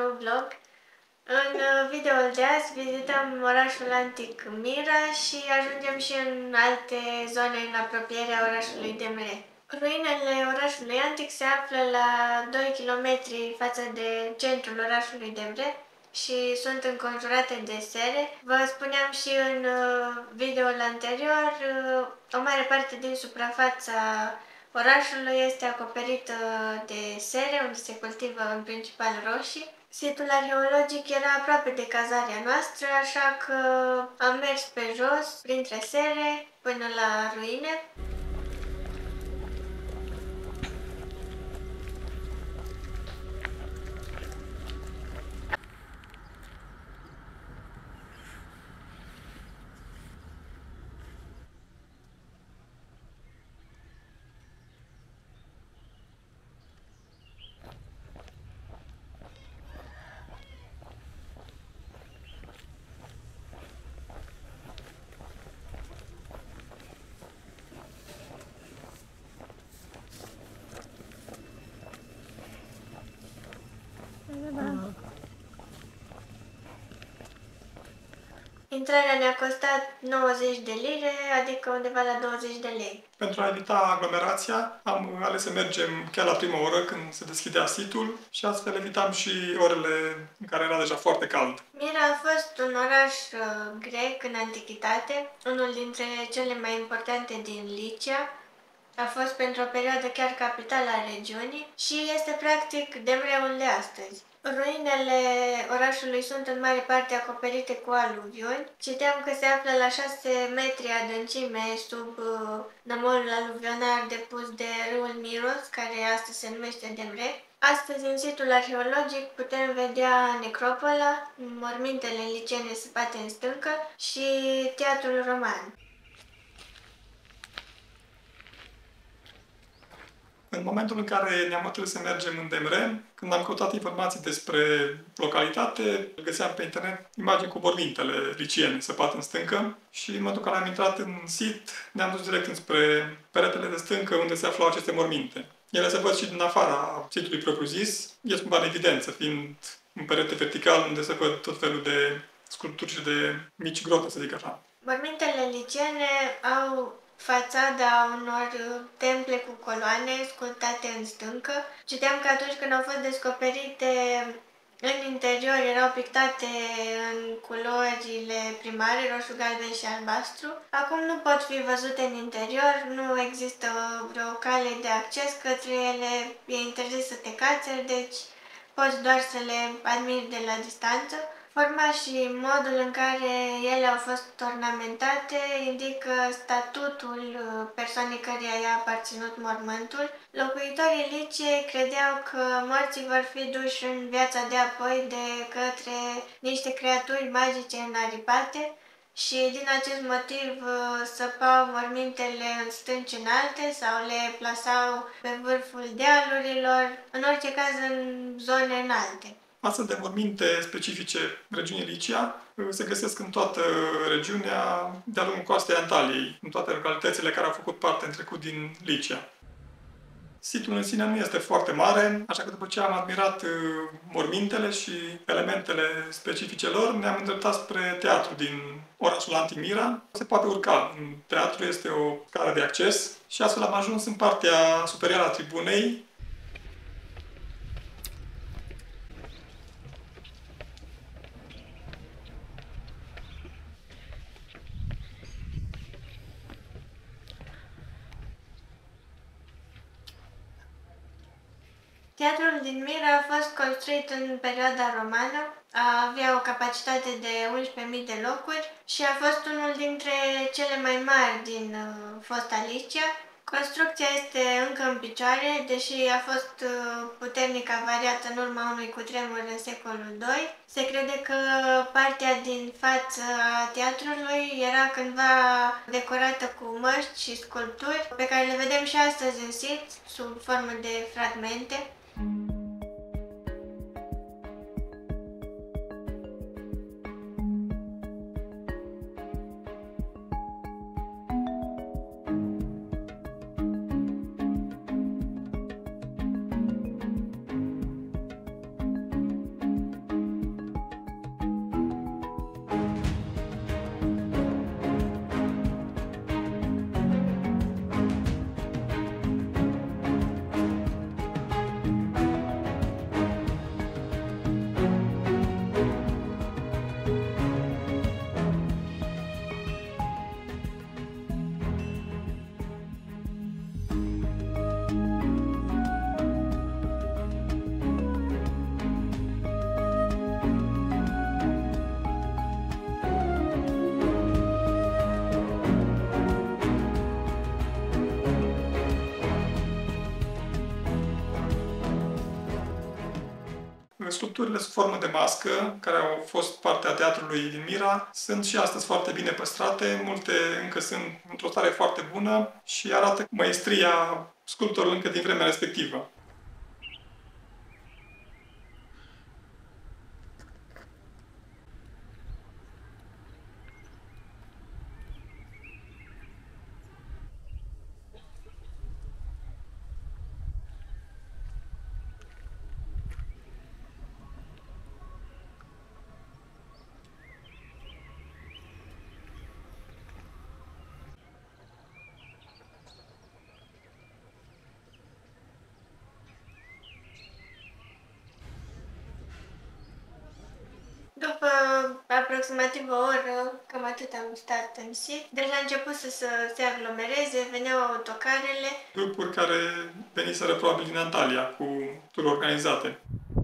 nou vlog. În videoul de azi vizităm orașul antic Mira și ajungem și în alte zone în apropierea orașului Demre. Ruinele orașului antic se află la 2 km față de centrul orașului Demre și sunt înconjurate de sere. Vă spuneam și în videoul anterior, o mare parte din suprafața orașului este acoperită de sere, unde se cultivă în principal roșii. Situl arheologic era aproape de cazarea noastră, așa că am mers pe jos, printre sere, până la ruine. Intrarea ne-a costat 90 de lire, adică undeva la 20 de lei. Pentru a evita aglomerația, am ales să mergem chiar la prima oră, când se deschidea situl, și astfel evitam și orele în care era deja foarte cald. Mira a fost un oraș grec în antichitate, unul dintre cele mai importante din Licia. A fost pentru o perioadă chiar capitală a regiunii și este practic Demreul de astăzi. Ruinele orașului sunt în mare parte acoperite cu aluviuni. Citeam că se află la 6 metri adâncime sub nămolul aluvionar depus de râul Miros, care astăzi se numește Demre. Astăzi, în situl arheologic, putem vedea necropola, mormintele liceene săpate în stâncă și teatrul roman. În momentul în care ne-am hotărât să mergem în Demre, când am căutat informații despre localitate, găseam pe internet imagini cu mormintele liciene săpate în stâncă și în momentul în care am intrat în sit, ne-am dus direct înspre peretele de stâncă unde se aflau aceste morminte. Ele se văd și din afara sitului propriu-zis, ies cumva în evidență, fiind un perete vertical unde se văd tot felul de sculpturi și de mici grote, să zic așa. Mormintele liceene au fațada unor temple cu coloane sculptate în stâncă. Citeam că atunci când au fost descoperite, în interior erau pictate în culorile primare, roșu, galben și albastru. Acum nu pot fi văzute în interior, nu există vreo cale de acces către ele, e interzis să te cațeri, deci poți doar să le admiri de la distanță. Forma și modul în care ele au fost ornamentate indică statutul persoanei căreia i-a aparținut mormântul. Locuitorii Liciei credeau că morții vor fi duși în viața de apoi de către niște creaturi magice înaripate și din acest motiv săpau mormintele în stânci înalte sau le plasau pe vârful dealurilor, în orice caz în zone înalte. Astfel de morminte specifice regiunii Licia se găsesc în toată regiunea de-a lungul coastei Antaliei, în toate localitățile care au făcut parte în trecut din Licia. Situl în sine nu este foarte mare, așa că după ce am admirat mormintele și elementele specifice lor, ne-am îndreptat spre teatru din orașul antic Mira. Se poate urca. În teatru este o scară de acces și astfel am ajuns în partea superioară a tribunei. Teatrul din Mira a fost construit în perioada romană, avea o capacitate de 11.000 de locuri și a fost unul dintre cele mai mari din fosta Licia. Construcția este încă în picioare, deși a fost puternic avariată în urma unui cutremur în secolul II. Se crede că partea din față a teatrului era cândva decorată cu măști și sculpturi, pe care le vedem și astăzi în sit, sub formă de fragmente. Sculpturile sub formă de mască, care au fost parte a teatrului din Mira, sunt și astăzi foarte bine păstrate, multe încă sunt într-o stare foarte bună și arată maestria sculptorului încă din vremea respectivă. După aproximativ o oră, cam atât am stat în sit, deja a început să se aglomereze, veneau autocarele. Grupuri care veniseră probabil din Antalya, cu tururi organizate.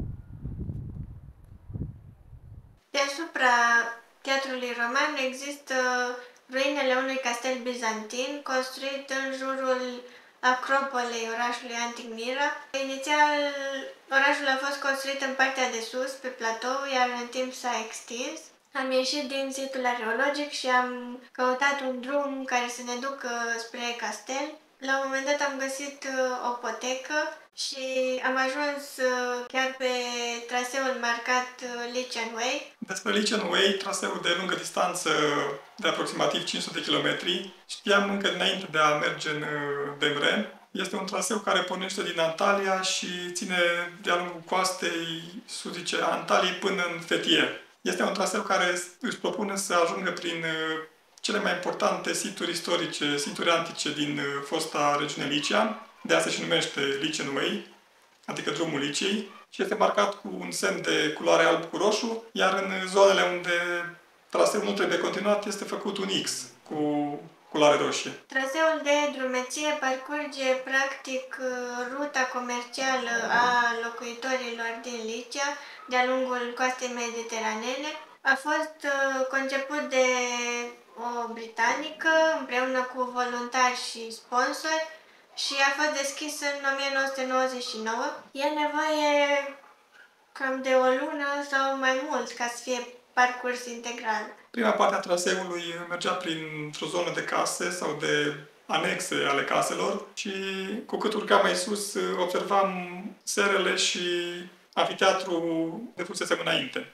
Deasupra Teatrului Roman există ruinele unui castel bizantin construit în jurul acropolei orașului antic Mira. Inițial, orașul a fost construit în partea de sus, pe platou, iar în timp s-a extins. Am ieșit din situl arheologic și am căutat un drum care să ne ducă spre castel. La un moment dat am găsit o potecă și am ajuns chiar pe traseul marcat Lycian Way. Despre Lycian Way, traseul de lungă distanță de aproximativ 500 de kilometri, știam încă dinainte de a merge în Demre. Este un traseu care pornește din Antalya și ține de-a lungul coastei sudice a Antaliei până în Fethiye. Este un traseu care își propune să ajungă prin cele mai importante situri istorice, situri antice din fosta regiune Licia. De asta se numește Lycian Way, adică drumul Liciei, și este marcat cu un semn de culoare alb cu roșu, iar în zonele unde traseul nu trebuie continuat este făcut un X cu culoare roșie. Traseul de drumeție parcurge practic ruta comercială a locuitorilor din Licia de-a lungul coastei mediteranene. A fost conceput de o britanică împreună cu voluntari și sponsori și a fost deschis în 1999. E nevoie cam de o lună sau mai mult ca să fie parcurs integral. Prima parte a traseului mergea printr-o zonă de case sau de anexe ale caselor și cu cât urcam mai sus observam serele și anfiteatrul de fusesem înainte.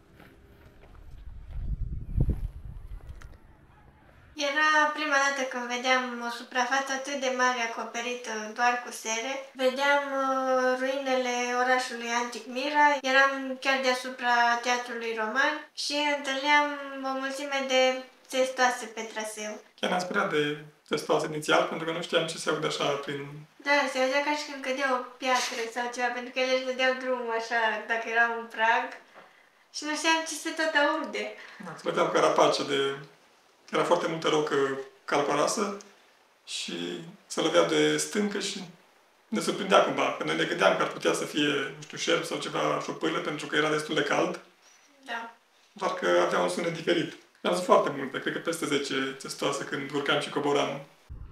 Era prima dată când vedeam o suprafață atât de mare acoperită doar cu sere. Vedeam ruinele orașului antic Mira, eram chiar deasupra Teatrului Roman și întâlneam o mulțime de testoase pe traseu. Chiar ne-am speriat de testoase inițial, pentru că nu știam ce se aude așa prin... Da, se auzea ca și când cădea o piatră sau ceva, pentru că ele își dădeau drumul așa, dacă era un prag. Și nu știam ce se tot aude. Da, se vedeam carapace de... Era foarte multă rocă calcoroasă și se lovea de stâncă și ne surprindea cumva, că noi ne gândeam că ar putea să fie, nu știu, șerpi sau ceva șopârlă, pentru că era destul de cald. Da. Doar că avea un sunet diferit. Le-am văzut foarte multe, cred că peste 10 testoase când urcam și coboram.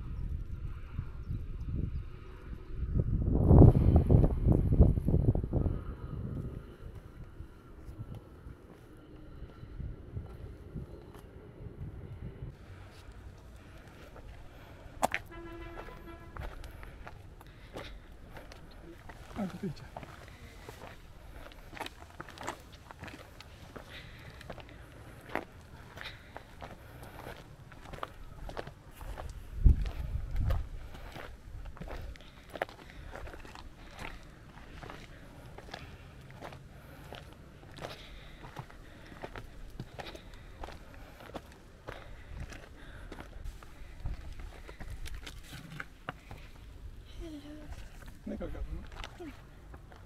Aici. Ne călcăm, nu?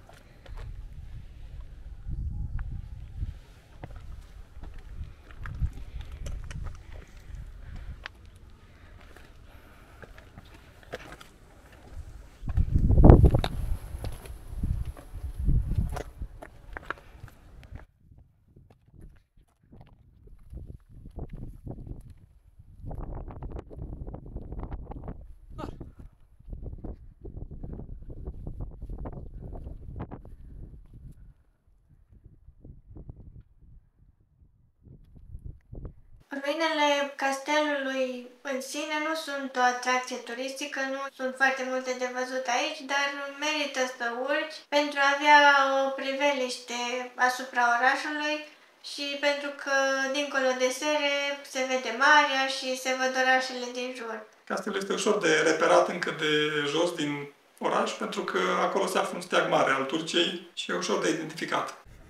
Ruinele castelului în sine nu sunt o atracție turistică, nu sunt foarte multe de văzut aici, dar merită să urci pentru a avea o priveliște asupra orașului și pentru că dincolo de sere se vede marea și se văd orașele din jur. Castelul este ușor de reperat încă de jos din oraș, pentru că acolo se află un steag mare al Turciei și e ușor de identificat.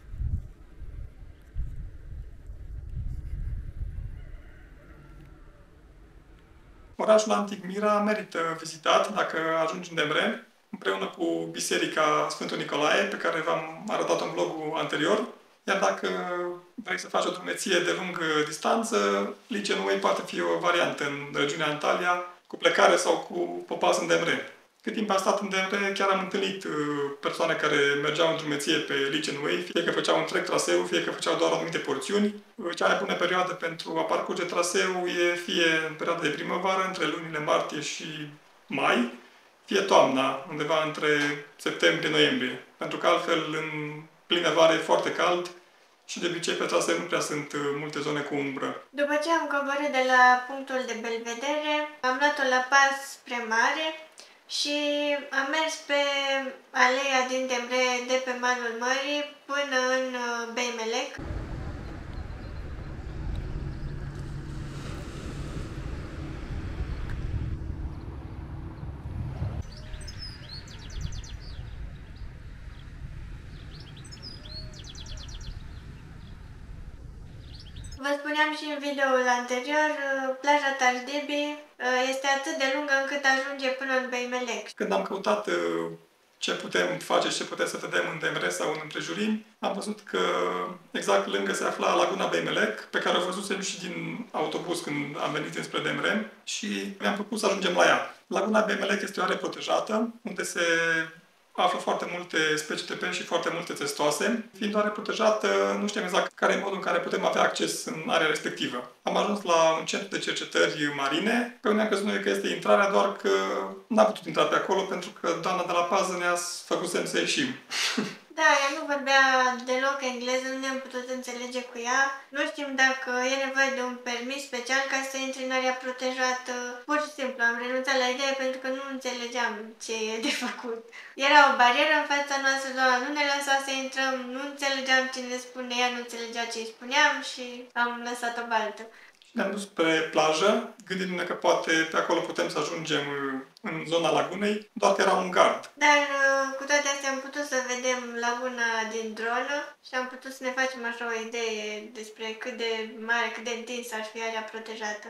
Orașul antic Mira merită vizitat dacă ajungi în Demre, împreună cu Biserica Sfântul Nicolae, pe care v-am arătat în vlogul anterior. Iar dacă vrei să faci o drumeție de lungă distanță, Lice Way poate fi o variantă în regiunea Antalya, cu plecare sau cu popas în Demre. Cât timp am stat în Demre, chiar am întâlnit persoane care mergeau în drumeție pe Lice Way, fie că făceau întreg traseu, fie că făceau doar anumite porțiuni. Cea mai bună perioadă pentru a parcurge traseul e fie în perioada de primăvară, între lunile martie și mai, fie toamna, undeva între septembrie-noiembrie. Pentru că altfel, în plină vară, e foarte cald și de obicei pe traseu nu prea sunt multe zone cu umbră. După ce am coborât de la punctul de belvedere, am luat-o la pas spre mare și am mers pe aleea din Demre de pe malul mării până în Beimelek. Vă spuneam și în videoul anterior, plaja Tajdebi este atât de lungă încât ajunge până în Beimelek. Când am căutat ce putem face și ce putem să vedem în Demre sau în împrejurimi, am văzut că exact lângă se afla Laguna Beimelek, pe care o văzusem și din autobuz când am venit înspre Demre și mi-am propus să ajungem la ea. Laguna Beimelek este o are protejată, unde se află foarte multe specii de pești și foarte multe testoase. Fiind oare protejată, nu știm exact care e modul în care putem avea acces în area respectivă. Am ajuns la un centru de cercetări marine, pe unde am crezut noi că este intrarea, doar că n-am putut intra pe acolo pentru că doamna de la pază ne-a făcut semn să ieșim. Da, ea nu vorbea deloc engleză, nu ne-am putut înțelege cu ea. Nu știm dacă e nevoie de un permis special ca să intri în area protejată. Pur și simplu am renunțat la idee pentru că nu înțelegeam ce e de făcut. Era o barieră în fața noastră, doamna nu ne lăsa să intrăm, nu înțelegeam ce ne spune ea, nu înțelegea ce îi spuneam și am lăsat-o baltă. Ne-am dus pe plajă, gândindu-ne că poate pe acolo putem să ajungem în zona lagunei, doar că era un gard. Dar cu toate astea am putut să vedem laguna din dronă și am putut să ne facem așa o idee despre cât de mare, cât de întinsă ar fi area protejată.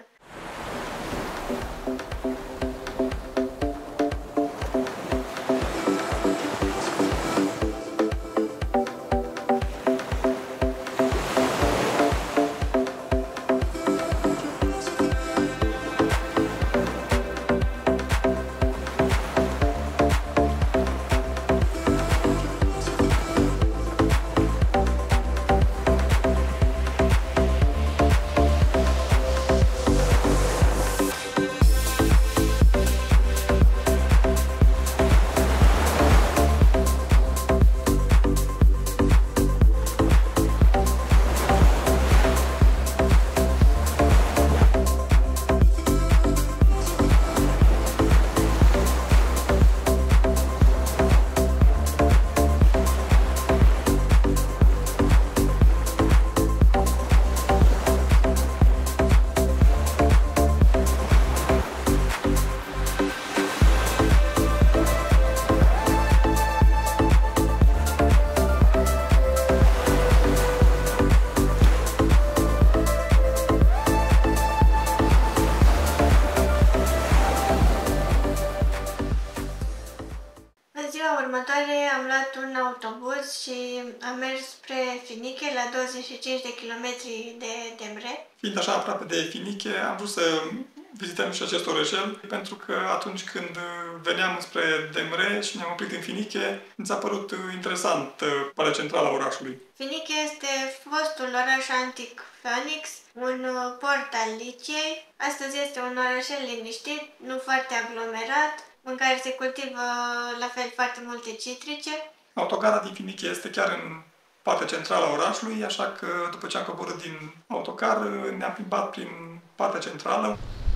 Următoare am luat un autobuz și am mers spre Finiche, la 25 de kilometri de Demre. Fiind așa aproape de Finiche, am vrut să vizităm și acest orășel, pentru că atunci când veneam spre Demre și ne-am oprit în Finiche, mi s-a părut interesant partea centrală a orașului. Finiche este fostul oraș antic Phoenix, un port al Liciei. Astăzi este un orășel liniștit, nu foarte aglomerat, în care se cultivă la fel foarte multe citrice. Autogara din Finiche este chiar în partea centrală a orașului, așa că după ce am coborât din autocar, ne-am plimbat prin partea centrală.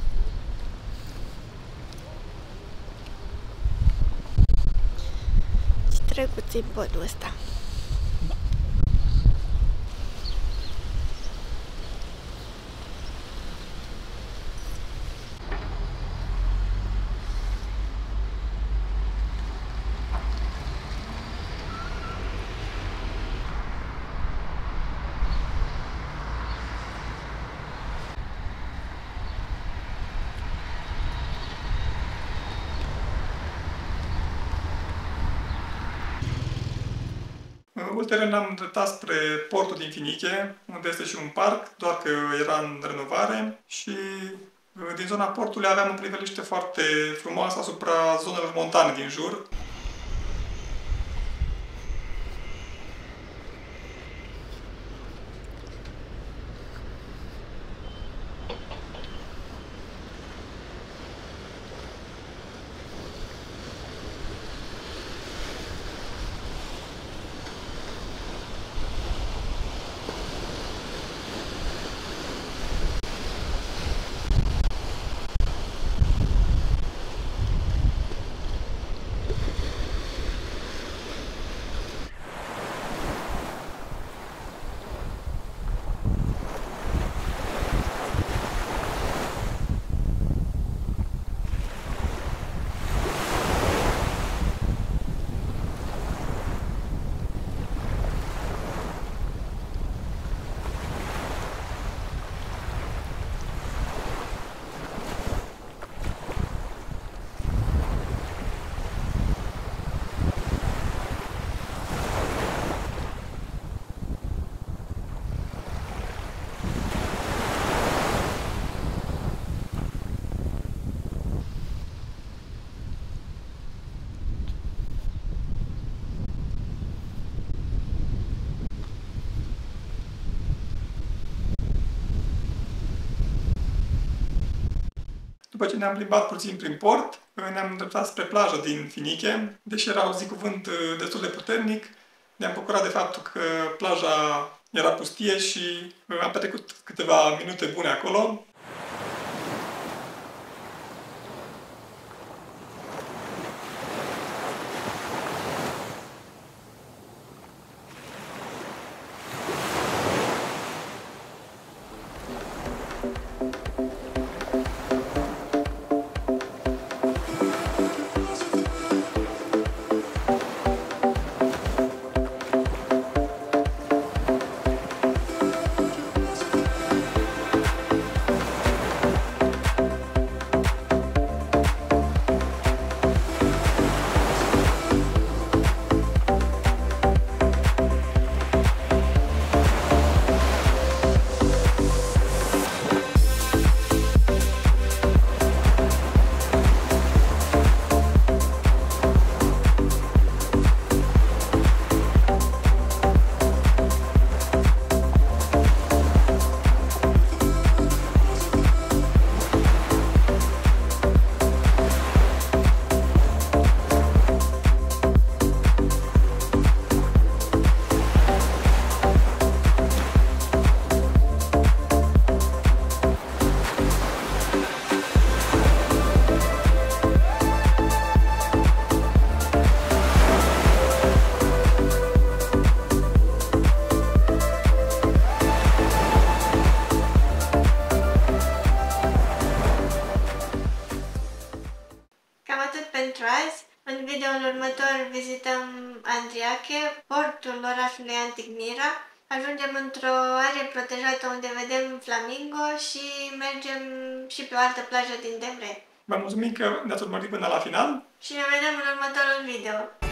Ce drăguț e podul ăsta. Ulterior ne-am îndreptat spre portul din Finiche, unde este și un parc, doar că era în renovare și din zona portului aveam o priveliște foarte frumoasă asupra zonelor montane din jur. După ce ne-am plimbat puțin prin port, ne-am îndreptat spre plajă din Finiche. Deși era, zi cuvânt, destul de puternic, ne-am bucurat de faptul că plaja era pustie și am petrecut câteva minute bune acolo. Pentru azi. În videoul următor vizităm Andriache, portul orașului Antic Mira, ajungem într-o arie protejată unde vedem flamingo și mergem și pe o altă plajă din Devre. Vă mulțumim că ne-ați urmărit până la final Și ne vedem în următorul video.